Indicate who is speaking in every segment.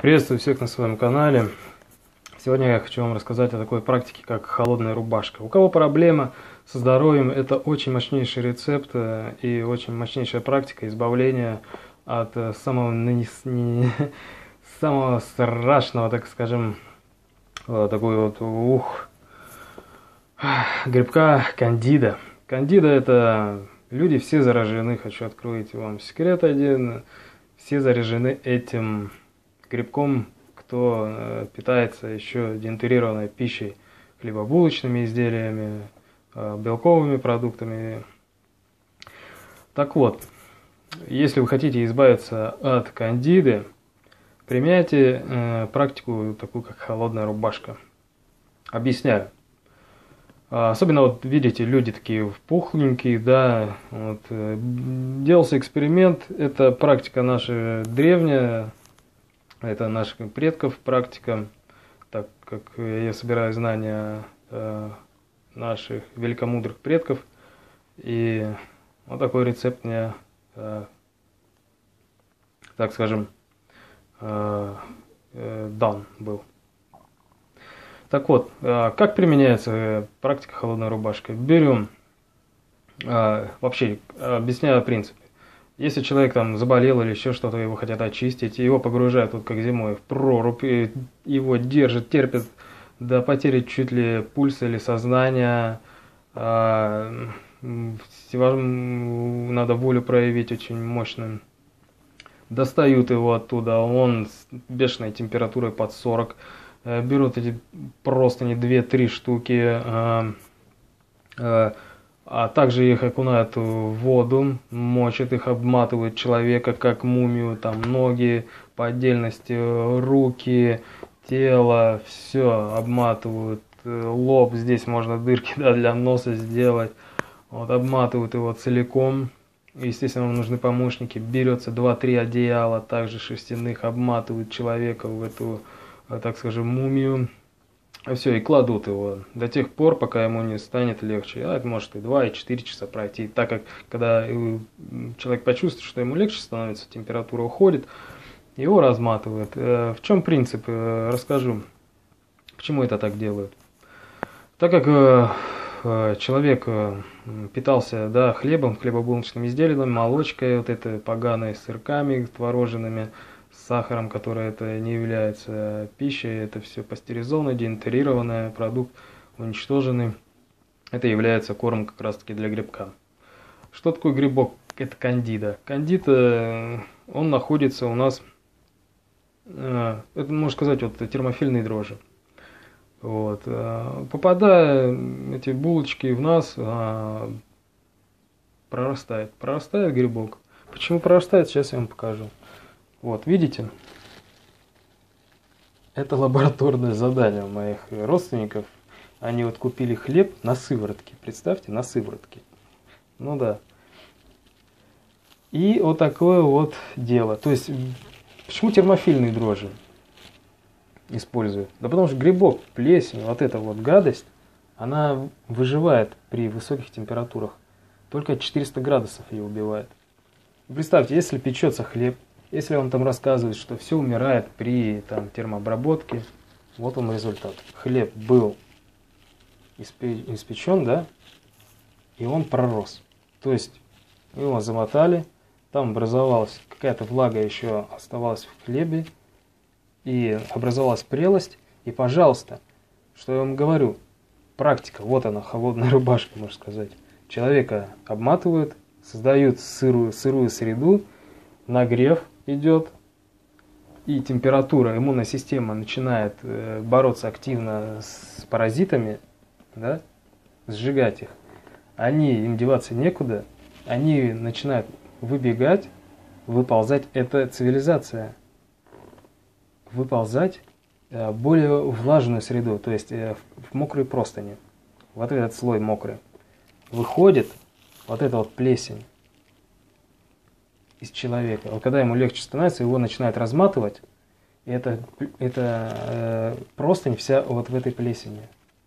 Speaker 1: Приветствую всех на своем канале. Сегодня я хочу вам рассказать о такой практике, как холодная рубашка. У кого проблема со здоровьем, это очень мощнейший рецепт и очень мощнейшая практика избавления от самого страшного, так скажем, такой вот грибка кандида. Кандида — это люди все заражены, хочу открыть вам секрет один, все заражены этим грибком, кто питается еще денатурированной пищей, хлебобулочными изделиями, белковыми продуктами. Так вот, если вы хотите избавиться от кандиды, применяйте практику такую, как холодная рубашка. Объясняю. Особенно, вот видите, люди такие пухленькие, да, вот, делался эксперимент, это практика наша древняя, это наших предков практика, так как я собираю знания наших великомудрых предков, и вот такой рецепт мне, так скажем, дан был. Так вот, как применяется практика холодной рубашки? Берем, вообще объясняю принцип. Если человек там заболел или еще что-то, его хотят очистить, его погружают, вот как зимой, в прорубь, его держат, терпят до потери чуть ли пульса или сознания. Надо волю проявить очень мощную. Достают его оттуда, он с бешеной температурой под 40. Берут эти простыни 2-3 штуки, а также их окунают в воду, мочат их, обматывают человека как мумию, там ноги по отдельности, руки, тело, все обматывают, лоб, здесь можно дырки, да, для носа сделать, вот, обматывают его целиком. Естественно, вам нужны помощники, берется 2-3 одеяла, также шерстяных, обматывают человека в эту, так скажем, мумию. Все, и кладут его до тех пор, пока ему не станет легче. А это может и 2, и 4 часа пройти. Так как, когда человек почувствует, что ему легче становится, температура уходит, его разматывают. В чем принцип? Расскажу, почему это так делают. Так как человек питался, да, хлебом, хлебобулочными изделиями, молочкой, вот этой поганой, сырками твороженными, с сахаром, который это не является пищей, это все пастеризованное, денатурированное, продукт уничтоженный. Это является корм как раз таки для грибка. Что такое грибок? Это кандида. Кандид, он находится у нас, это можно сказать, вот термофильные дрожжи. Вот. Попадая эти булочки в нас, прорастает грибок. Почему прорастает, сейчас я вам покажу. Вот, видите? Это лабораторное задание у моих родственников. Они вот купили хлеб на сыворотке. Представьте, на сыворотке. Ну да. И вот такое вот дело. То есть, почему термофильные дрожжи используют? Да потому что грибок, плесень, вот эта вот гадость, она выживает при высоких температурах. Только 400 градусов ее убивает. Представьте, если печется хлеб, если он там рассказывает, что все умирает при там, термообработке, вот он результат. Хлеб был испечен, да, и он пророс. То есть его замотали, там образовалась какая-то влага, еще оставалась в хлебе, и образовалась прелость. И, пожалуйста, что я вам говорю, практика, вот она, холодная рубашка, можно сказать. Человека обматывают, создают сырую среду, нагрев идет, и температура, иммунная система начинает бороться активно с паразитами, да, сжигать их. Им деваться некуда, они начинают выбегать, выползать. Это цивилизация. Выползать в более влажную среду, то есть в мокрые простыни. Вот этот слой мокрый. Выходит вот эта вот плесень из человека. Вот когда ему легче становится, его начинает разматывать, и это простынь вся вот в этой плесени.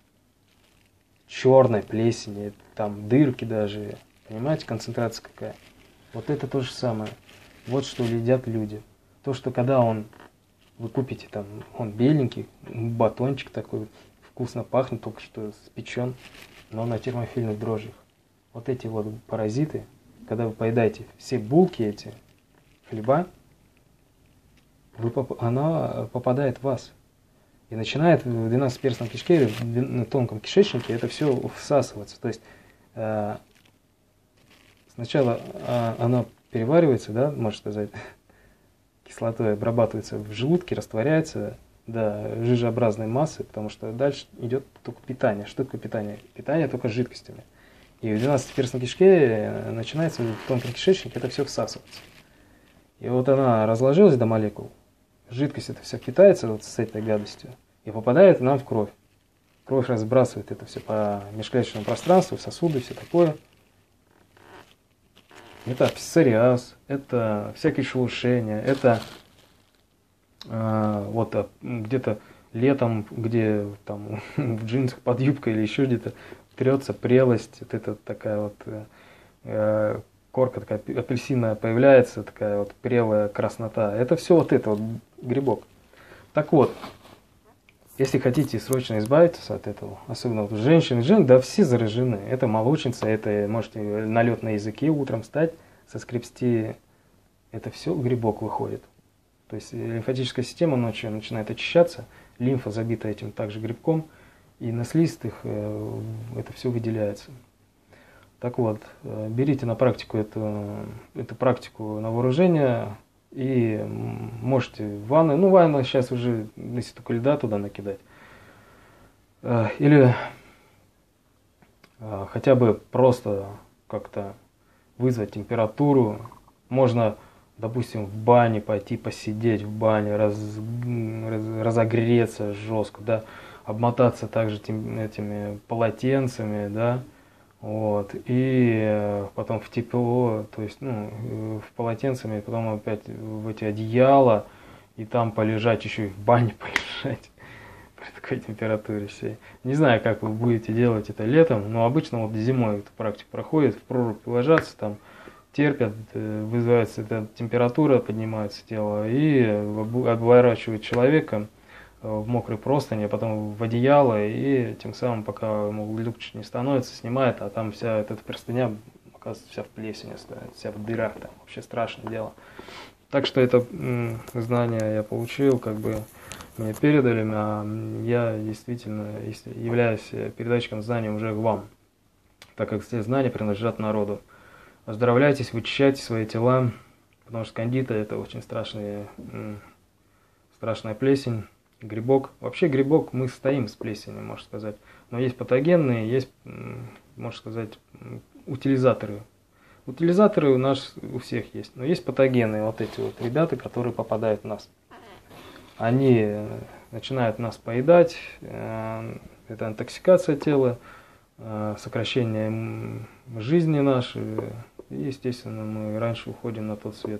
Speaker 1: Черной плесени, там дырки даже. Понимаете, концентрация какая? Вот это то же самое. Вот что едят люди. То, что когда он Вы купите там, он беленький, батончик такой, вкусно пахнет, только что спечен, но на термофильных дрожжах. Вот эти вот паразиты, когда вы поедаете все булки эти, хлеба, она попадает в вас. И начинает в 12-перстном кишке, в тонком кишечнике это все всасываться. То есть сначала она переваривается, да, можно сказать, кислотой обрабатывается в желудке, растворяется до жижеобразной массы, потому что дальше идет только питание. Что такое питание? Питание только жидкостями. И в 12-перстной кишке начинается в тонком кишечнике это все всасываться. И вот она разложилась до молекул, жидкость это все питается вот с этой гадостью и попадает нам в кровь. Кровь разбрасывает это все по межклеточному пространству, в сосуды, все такое. Это псориаз, это всякие шелушения, это вот где-то летом, где там в джинсах под юбкой или еще где-то трется прелость, вот это такая вот корка такая апельсиновая появляется, такая вот прелая краснота. Это все вот это вот грибок. Так вот, если хотите срочно избавиться от этого, особенно вот женщины, да все заражены. Это молочница, это можете налет на языке утром встать, соскребсти, это все грибок выходит. То есть лимфатическая система ночью начинает очищаться, лимфа забита этим также грибком, и на слизистых это все выделяется. Так вот, берите на практику эту практику на вооружение и можете в ванну, ну ванна сейчас уже, если только льда туда накидать, или хотя бы просто как-то вызвать температуру. Можно, допустим, в бане пойти посидеть в бане, разогреться жестко, да, обмотаться также этими полотенцами, да, вот, и потом в тепло, то есть, ну, в полотенцами, потом опять в эти одеяла, и там полежать, еще и в бане полежать при такой температуре всей. Не знаю, как вы будете делать это летом, но обычно вот зимой эта практика проходит, в прорубь ложатся, там терпят, вызывается эта температура, поднимается тело, и обворачивают человека в мокрой простыни, а потом в одеяло, и тем самым, пока ему легче не становится, снимает, а там вся эта простыня, оказывается, вся в плесени стоит, вся в дырах, там вообще страшное дело. Так что это знание я получил, как бы мне передали, а я действительно являюсь передатчиком знаний уже к вам, так как все знания принадлежат народу. Оздоровляйтесь, вычищайте свои тела, потому что кандида это очень страшная плесень. Грибок. Вообще грибок, мы стоим с плесенью, можно сказать. Но есть патогенные, есть, можно сказать, утилизаторы. Утилизаторы у нас у всех есть. Но есть патогенные, вот эти вот ребята, которые попадают в нас. Они начинают нас поедать. Это интоксикация тела, сокращение жизни нашей. И, естественно, мы раньше уходим на тот свет.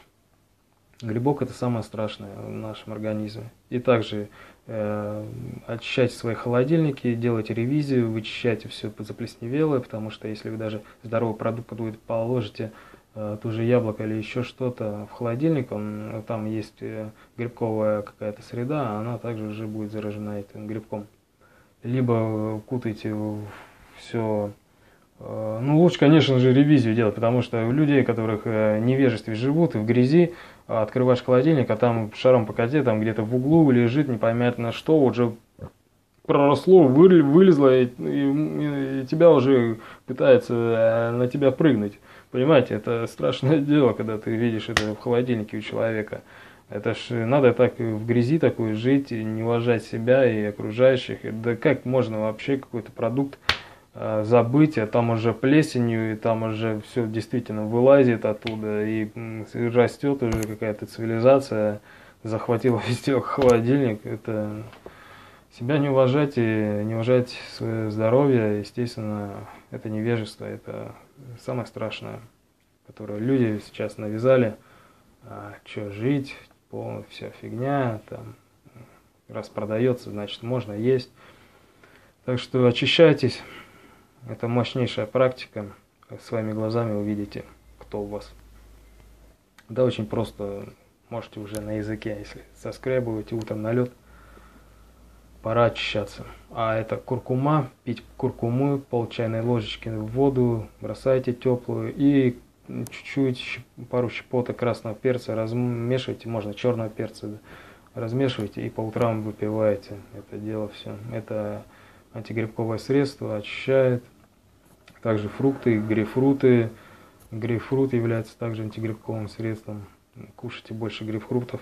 Speaker 1: Грибок это самое страшное в нашем организме. И также очищайте свои холодильники, делайте ревизию, вычищайте все заплесневелое, потому что если вы даже здоровый продукт положите, ту же яблоко или еще что-то в холодильник, там есть грибковая какая-то среда, она также уже будет заражена этим грибком. Либо кутайте все. Ну, лучше, конечно же, ревизию делать, потому что у людей, которых в невежестве живут и в грязи, открываешь холодильник, а там шаром по коте, там где-то в углу лежит непонятно что, уже проросло, вылезло, и тебя уже пытается на тебя прыгнуть. Понимаете, это страшное дело, когда ты видишь это в холодильнике у человека. Это ж надо так в грязи такой жить, и не уважать себя и окружающих. Да как можно вообще какой-то продукт забыть, а там уже плесенью, и там уже все действительно вылазит оттуда, и растет уже какая-то цивилизация, захватила везде холодильник. Это себя не уважать и не уважать свое здоровье, естественно, это невежество, это самое страшное, которое люди сейчас навязали. Что жить, вся фигня, там, раз продается, значит можно есть. Так что очищайтесь. Это мощнейшая практика. Своими глазами увидите, кто у вас. Да, очень просто можете уже на языке, если соскребываете утром на лед, пора очищаться. А это куркума, пить куркуму, пол чайной ложечки в воду, бросайте теплую и чуть-чуть, пару щепоток красного перца размешивайте, можно черного перца, да, размешивайте и по утрам выпиваете это дело все. Это антигрибковое средство, очищает. Также фрукты, грейпфруты. Грейпфрут является также антигрибковым средством. Кушайте больше грейпфрутов.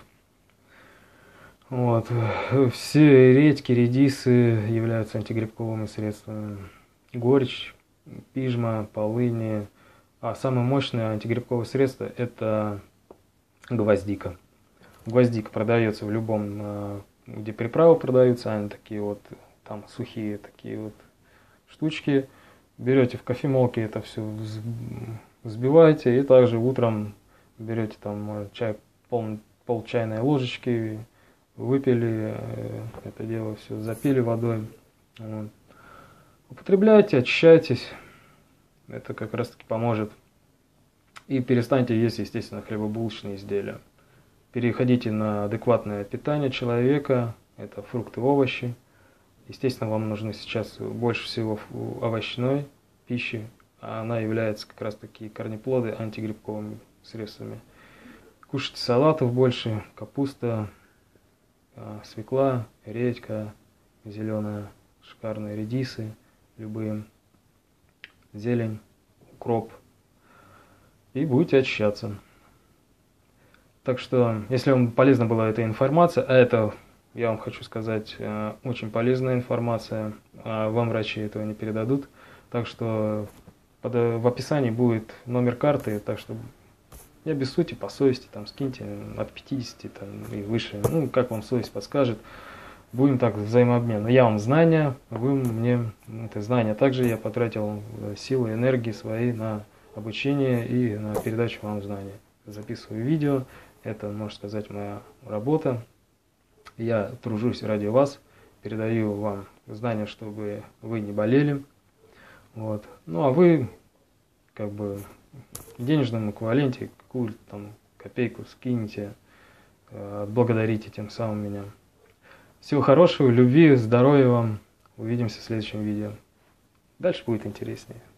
Speaker 1: Вот. Все редьки, редисы являются антигрибковыми средствами. Горечь, пижма, полыни. А самое мощное антигрибковое средство – это гвоздика. Гвоздика продается в любом, где приправы продаются, они такие вот, там сухие такие вот штучки. Берете в кофемолке, это все взбиваете, и также утром берете там чай, пол чайной ложечки, выпили, это дело все запили водой. Вот. Употребляйте, очищайтесь, это как раз таки поможет. И перестаньте есть, естественно, хлебобулочные изделия. Переходите на адекватное питание человека, это фрукты, овощи. Естественно, вам нужны сейчас больше всего овощной пищи, а она является как раз таки корнеплоды антигрибковыми средствами. Кушайте салатов больше, капуста, свекла, редька, зеленая, шикарные редисы, любые, зелень, укроп. И будете очищаться. Так что, если вам полезна была эта информация, а это, я вам хочу сказать, очень полезная информация, а вам врачи этого не передадут. Так что в описании будет номер карты, так что не обессудьте, по совести, там скиньте от 50 там, и выше, ну, как вам совесть подскажет. Будем так взаимообмен. Я вам знания, вы мне это знания. Также я потратил силы, энергии свои на обучение и на передачу вам знаний. Записываю видео, это, можно сказать, моя работа. Я тружусь ради вас, передаю вам знания, чтобы вы не болели. Вот. Ну а вы, как бы, в денежном эквиваленте какую-то там копейку скинете, отблагодарите тем самым меня. Всего хорошего, любви, здоровья вам. Увидимся в следующем видео. Дальше будет интереснее.